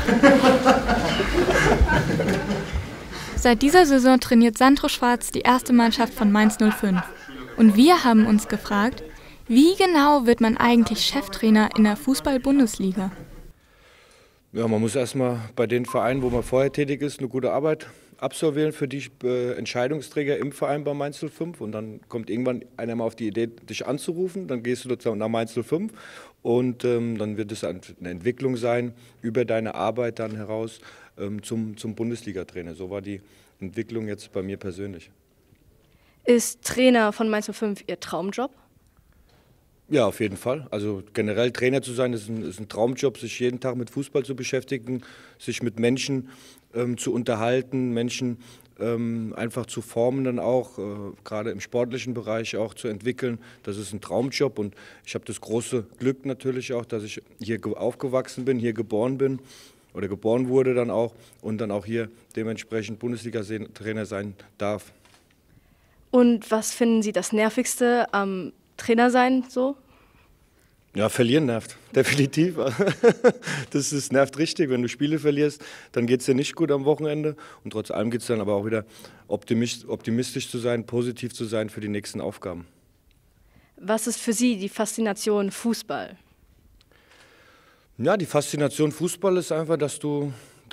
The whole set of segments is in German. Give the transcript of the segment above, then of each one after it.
Seit dieser Saison trainiert Sandro Schwarz die erste Mannschaft von Mainz 05. Und wir haben uns gefragt, wie genau wird man eigentlich Cheftrainer in der Fußball-Bundesliga? Ja, man muss erstmal bei den Vereinen, wo man vorher tätig ist, eine gute Arbeit absolvieren für die Entscheidungsträger im Verein bei Mainz 05. Und dann kommt irgendwann einer mal auf die Idee, dich anzurufen. Dann gehst du sozusagen nach Mainz 05 und dann wird es eine Entwicklung sein über deine Arbeit dann heraus zum Bundesliga-Trainer. So war die Entwicklung jetzt bei mir persönlich. Ist Trainer von Mainz 05 Ihr Traumjob? Ja, auf jeden Fall. Also generell Trainer zu sein, ist ein Traumjob, sich jeden Tag mit Fußball zu beschäftigen, sich mit Menschen zu unterhalten, Menschen einfach zu formen dann auch, gerade im sportlichen Bereich auch zu entwickeln. Das ist ein Traumjob und ich habe das große Glück natürlich auch, dass ich hier aufgewachsen bin, hier geboren bin oder geboren wurde dann auch und dann auch hier dementsprechend Bundesliga-Trainer sein darf. Und was finden Sie das Nervigste am Trainer sein so? Ja, verlieren nervt, definitiv. Das nervt richtig, wenn du Spiele verlierst, dann geht es dir nicht gut am Wochenende und trotz allem geht es dann aber auch wieder optimistisch zu sein, positiv zu sein für die nächsten Aufgaben. Was ist für Sie die Faszination Fußball? Ja, die Faszination Fußball ist einfach, dass du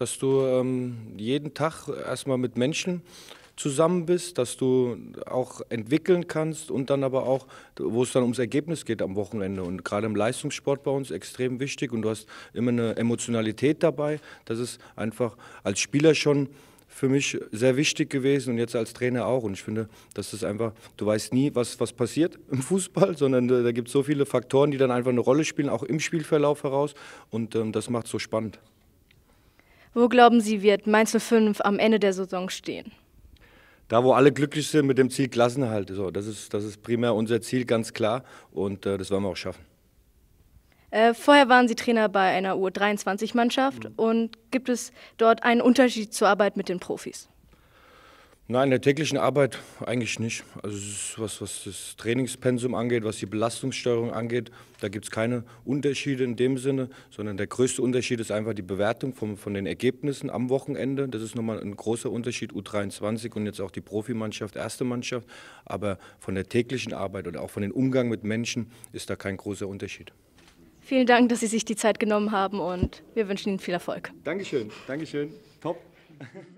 jeden Tag erstmal mit Menschen zusammen bist, dass du auch entwickeln kannst und dann aber auch, wo es dann ums Ergebnis geht am Wochenende. Und gerade im Leistungssport bei uns extrem wichtig und du hast immer eine Emotionalität dabei. Das ist einfach als Spieler schon für mich sehr wichtig gewesen und jetzt als Trainer auch. Und ich finde, das ist einfach, du weißt nie, was passiert im Fußball, sondern da gibt es so viele Faktoren, die dann einfach eine Rolle spielen, auch im Spielverlauf heraus. Und das macht es so spannend. Wo glauben Sie, wird Mainz 05 am Ende der Saison stehen? Da, wo alle glücklich sind mit dem Ziel Klassenerhalt. So, das ist primär unser Ziel, ganz klar. Und das werden wir auch schaffen. Vorher waren Sie Trainer bei einer U23-Mannschaft. Und gibt es dort einen Unterschied zur Arbeit mit den Profis? Nein, in der täglichen Arbeit eigentlich nicht. Also was das Trainingspensum angeht, was die Belastungssteuerung angeht, da gibt es keine Unterschiede in dem Sinne, sondern der größte Unterschied ist einfach die Bewertung von den Ergebnissen am Wochenende. Das ist nochmal ein großer Unterschied, U23 und jetzt auch die Profimannschaft, erste Mannschaft. Aber von der täglichen Arbeit oder auch von dem Umgang mit Menschen ist da kein großer Unterschied. Vielen Dank, dass Sie sich die Zeit genommen haben und wir wünschen Ihnen viel Erfolg. Dankeschön, Dankeschön, top.